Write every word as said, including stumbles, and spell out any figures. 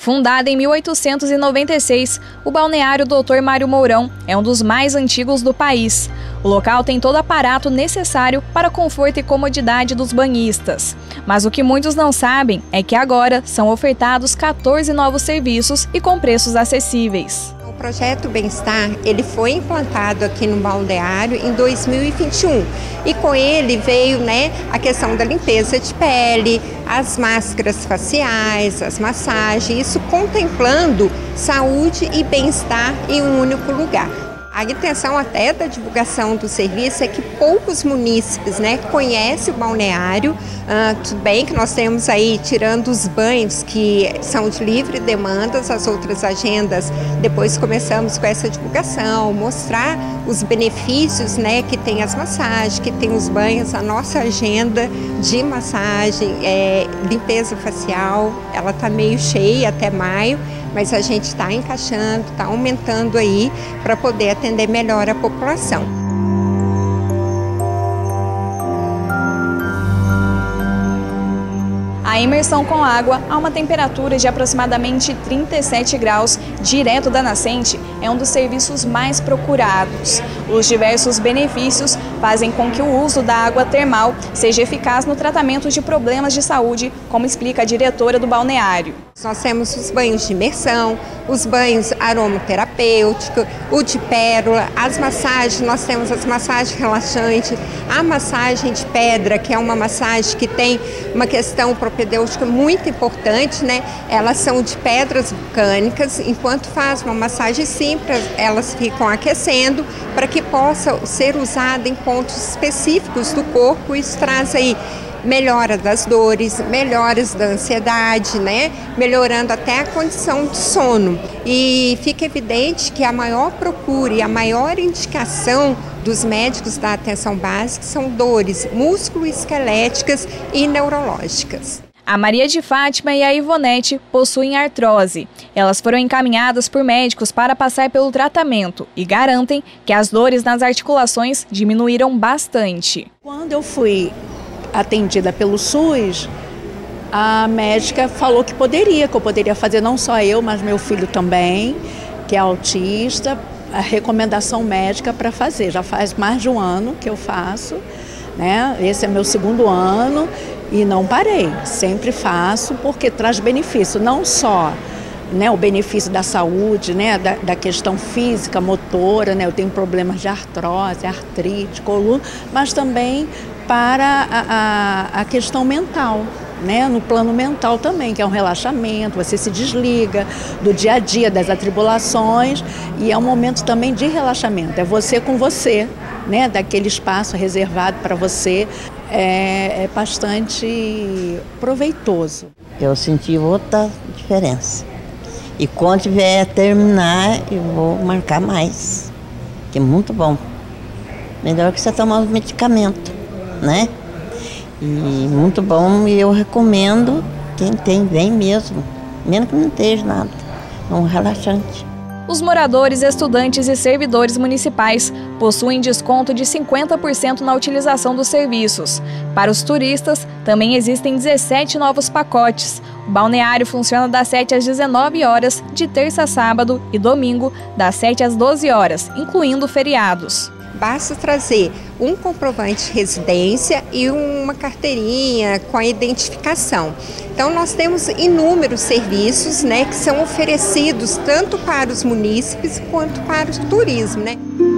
Fundado em mil oitocentos e noventa e seis, o balneário doutor Mário Mourão é um dos mais antigos do país. O local tem todo o aparato necessário para o conforto e comodidade dos banhistas. Mas o que muitos não sabem é que agora são ofertados quatorze novos serviços e com preços acessíveis. O projeto Bem-Estar, ele foi implantado aqui no balneário em dois mil e vinte e um e com ele veio, né, a questão da limpeza de pele, as máscaras faciais, as massagens, isso contemplando saúde e bem-estar em um único lugar. A intenção até da divulgação do serviço é que poucos munícipes, né, conhecem o balneário. Ah, tudo bem que nós temos aí, tirando os banhos que são de livre demanda, as outras agendas, depois começamos com essa divulgação, mostrar os benefícios, né, que tem as massagens, que tem os banhos, a nossa agenda de massagem, é, limpeza facial, ela está meio cheia até maio, mas a gente está encaixando, está aumentando aí para poder atender melhor a população. A imersão com água a uma temperatura de aproximadamente trinta e sete graus, direto da nascente, é um dos serviços mais procurados. Os diversos benefícios fazem com que o uso da água termal seja eficaz no tratamento de problemas de saúde, como explica a diretora do balneário. Nós temos os banhos de imersão, os banhos aromaterapêuticos, o de pérola, as massagens, nós temos as massagens relaxantes, a massagem de pedra, que é uma massagem que tem uma questão propedêutica muito importante, né? Elas são de pedras vulcânicas, enquanto faz uma massagem simples, elas ficam aquecendo para que possa ser usada em pontos específicos do corpo. Isso traz aí melhora das dores, melhoras da ansiedade, né? Melhorando até a condição de sono. E fica evidente que a maior procura e a maior indicação dos médicos da atenção básica são dores músculo-esqueléticas e neurológicas. A Maria de Fátima e a Ivonete possuem artrose. Elas foram encaminhadas por médicos para passar pelo tratamento e garantem que as dores nas articulações diminuíram bastante. Quando eu fui atendida pelo SUS, a médica falou que poderia, que eu poderia fazer, não só eu, mas meu filho também, que é autista, a recomendação médica para fazer. Já faz mais de um ano que eu faço, né? Esse é meu segundo ano e não parei, sempre faço porque traz benefício, não só, né, o benefício da saúde, né, da, da questão física, motora, né, eu tenho problemas de artrose, artrite, coluna, mas também para a, a, a questão mental, né, no plano mental também, que é um relaxamento, você se desliga do dia a dia, das atribulações, e é um momento também de relaxamento, é você com você, né, daquele espaço reservado para você, é, é bastante proveitoso. Eu senti outra diferença. E quando tiver a terminar, eu vou marcar mais, que é muito bom. Melhor que você tomar os medicamentos, né? E muito bom, e eu recomendo, quem tem, vem mesmo, mesmo que não esteja nada, é um relaxante. Os moradores, estudantes e servidores municipais possuem desconto de cinquenta por cento na utilização dos serviços. Para os turistas, também existem dezessete novos pacotes. O balneário funciona das sete às dezenove horas, de terça a sábado, e domingo, das sete às doze horas, incluindo feriados. Basta trazer um comprovante de residência e uma carteirinha com a identificação. Então nós temos inúmeros serviços, né, que são oferecidos tanto para os munícipes quanto para o turismo, né?